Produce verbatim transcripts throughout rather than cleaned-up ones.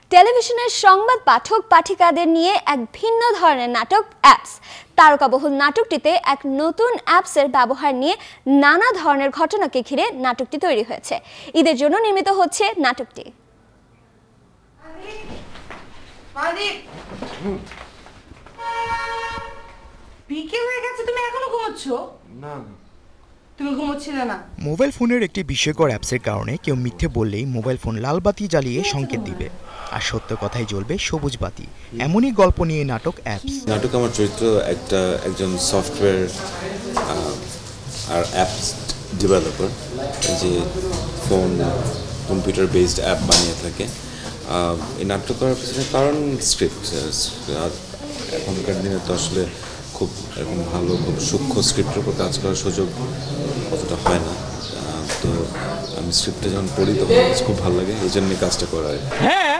টেলিভিশনের সংবাদ পাঠক পাঠিকাদের নিয়ে এক ভিন্ন ধরনের নাটক অ্যাপস। তারকাবহুল নাটকটিতে এক নতুন অ্যাপসের ব্যবহার নিয়ে নানা ধরনের ঘটনাকে ঘিরে নাটকটি তৈরি হয়েছে। ঈদের জন্য নির্মিত হচ্ছে নাটকটি। বিকেল হয়ে গেছে, তুমি এখনো ঘুমোচ্ছ? না তুমি ঘুমোচ্ছিলে না? মোবাইল ফোনের একটি বিস্ময়কর অ্যাপসের কারণে কেউ মিথ্যে বললেই মোবাইল ফোন লাল বাতি জ্বালিয়ে সংকেত দিবে, আর সত্য কথাই জ্বলবে সবুজ বাতি। এমনই গল্প নিয়ে নাটক অ্যাপস। নাটক আমার চরিত্র একটা একজন সফটওয়্যার আর অ্যাপস ডেভেলপার, যে ফোন কম্পিউটার বেসড অ্যাপ বানিয়ে থাকে। এই নাটক করার পিছনে কারণ স্ক্রিপ্ট। এখনকার দিনে তো আসলে খুব এরকম ভালো খুব সূক্ষ্ম স্ক্রিপ্টের উপর কাজ করার সুযোগ অতটা হয় না, তো আমি স্ক্রিপ্টটা যখন পড়ি তখন খুব ভালো লাগে, এই জন্য কাজটা করা হয়।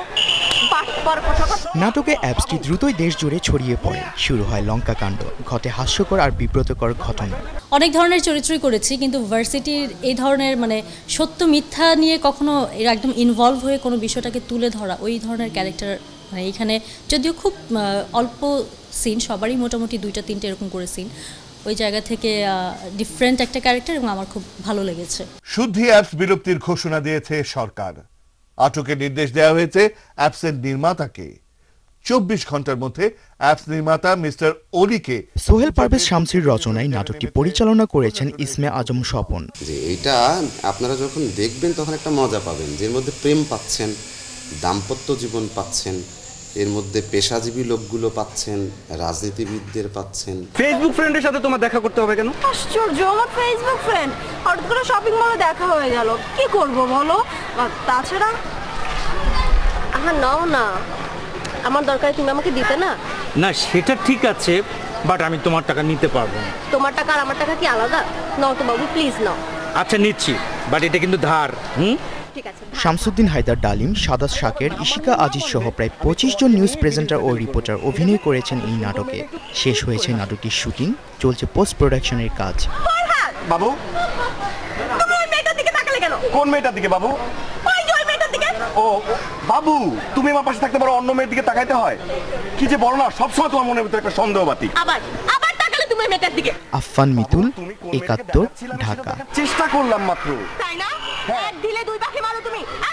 নাটকে অ্যাপসটি দ্রুতই দেশ জুড়ে ছড়িয়ে পড়ে, শুরু হয় লঙ্কা কাণ্ড, ঘটে হাস্যকর আর বিব্রতকর ঘটনা। অনেক ধরনের চরিত্রই করেছি, কিন্তু ভার্সিটির এই ধরনের মানে সত্য মিথ্যা নিয়ে কখনো এর একদম ইনভলভ হয়ে কোনো বিষয়টাকে তুলে ধরা, ওই ধরনের ক্যারেক্টার মানে এখানে যদিও খুব অল্প সিন, সবারই মোটামুটি দুইটা তিনটে এরকম করে সিন, ওই জায়গা থেকে ডিফারেন্ট একটা ক্যারেক্টার এবং আমার খুব ভালো লেগেছে। শুদ্ধি অ্যাপস বিলুপ্তির ঘোষণা দিয়েছে সরকার। আটকের নির্দেশ দেওয়া হয়েছে অ্যাপসের নির্মাতাকে। চব্বিশ ঘন্টার মধ্যে অ্যাপস নির্মাতা মিস্টার অলিকে। সোহেল পারভেজ শামসীর রচনায় নাটকটি পরিচালনা করেছেন ইসমে আজম স্বপন। যে এটা আপনারা যখন দেখবেন তখন একটা মজা পাবেন, যের মধ্যে প্রেম পাচ্ছেন, দাম্পত্য জীবন পাচ্ছেন, এর মধ্যে পেশাজীবী লোকগুলো পাচ্ছেন, রাজনীতিবিদদের পাচ্ছেন। ফেসবুক ফ্রেন্ডের সাথে তোমার দেখা করতে হবে কেন? আশ্চর্য, আমার ফেসবুক ফ্রেন্ড হঠাৎ করে শপিং মলে দেখা হয়ে গেল, কি করব বলো? তাছাড়া আহা নাও না, আমার দরকার তুমি আমাকে দিতে না। না সেটা ঠিক আছে, বাট আমি তোমার টাকা নিতে পারবো না। তোমার টাকা আর আমার টাকা কি আলাদা? নাও তো বাবু, প্লিজ নাও। আচ্ছা নিচ্ছি, বাট এটা কিন্তু ধার। হুম শামসুদ্দিন হায়দার ডালিম, সাদাত শাকের, ইশিকা আজিজ সহ প্রায় পঁচিশ জন নিউজ প্রেজেন্টার ও রিপোর্টার অভিনয় করেছেন এই নাটকে। শেষ হয়েছে নাটকটির শুটিং, চলছে পোস্ট প্রোডাকশনের কাজ। বাবু, তুমি ওই মেয়েটার দিকে তাকালে কেন? কোন মেয়েটার দিকে বাবু? ওই যে ওই মেয়েটার দিকে। ও বাবু, তুমি আমার পাশে থাকতে পারো, অন্য মেয়ের দিকে তাকাইতে হয়? কি যে বলো না, সবসময় তোমার মনের ভিতরে একটা সন্দেহবাতি। আবার আবার তাকালে তুমি ওই মেয়েটার দিকে। আফফান মিতুল, একাত্তর, ঢাকা। চেষ্টা করলাম মাত্র। তাই না? এক দিলে দুই পাখি মারো তুমি।